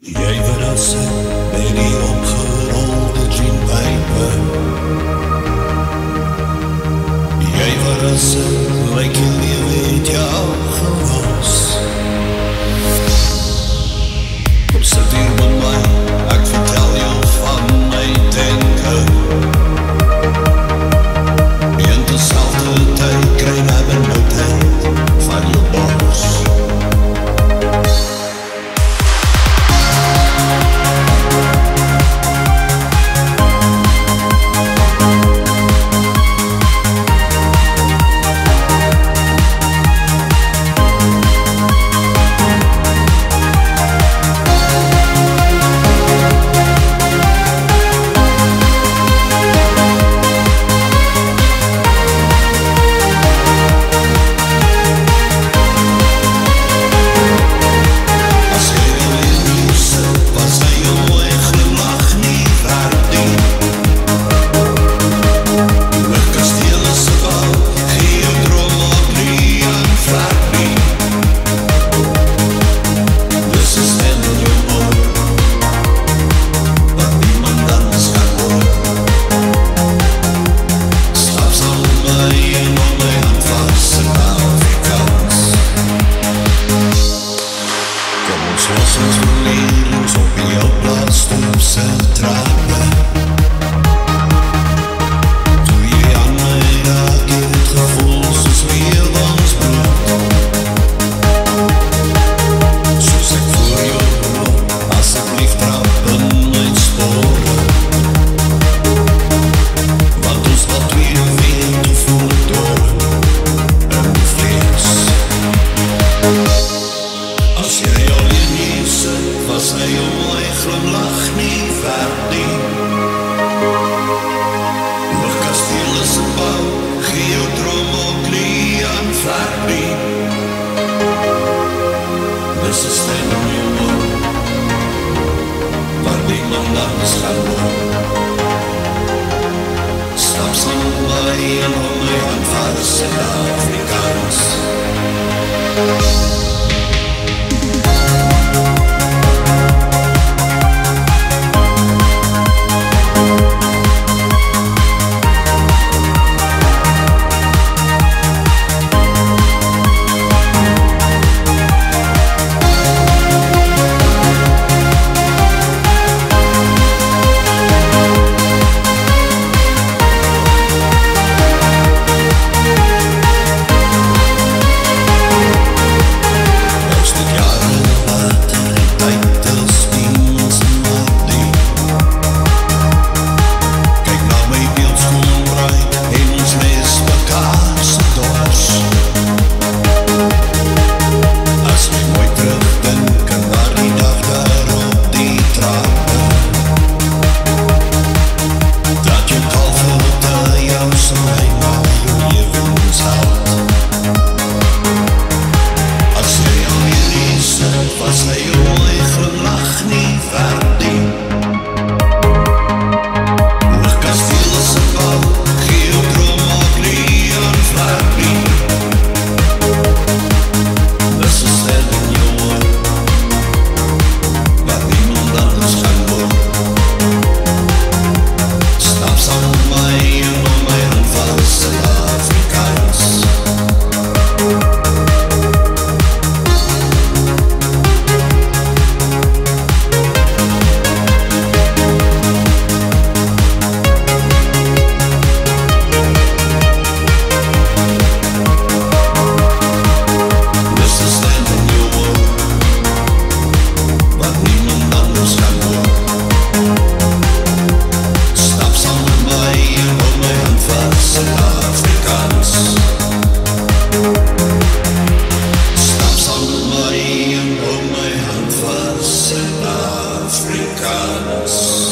Jy verrassing by die opgerolde jeanpype. Jy verrassing lyk jy lewe het jou gewas. Kom sit hier met my, ek vertel jou van my denke. In dezelfde tyd kry my benoudheid van jou bos. Ons verleden op jou plaats stoepse trappe. Toe jy aan my raak, het gevoel soos lewensbrood. Soos ek voor jou loop, asseblief trap in my spore. Want ons wat twee weet, hoe voel ek door in vlees. As jy alleen hier sit, was hy jou mooi glimlach nie werd nie. Nog kasteel is een bouw, gee jou droom ook nie aan vlek nie. Dis een stem in jou oor, waar niemand anders gaan woon. Stap saam met my en hou my hand vast in Afrikaans. Afrikaans.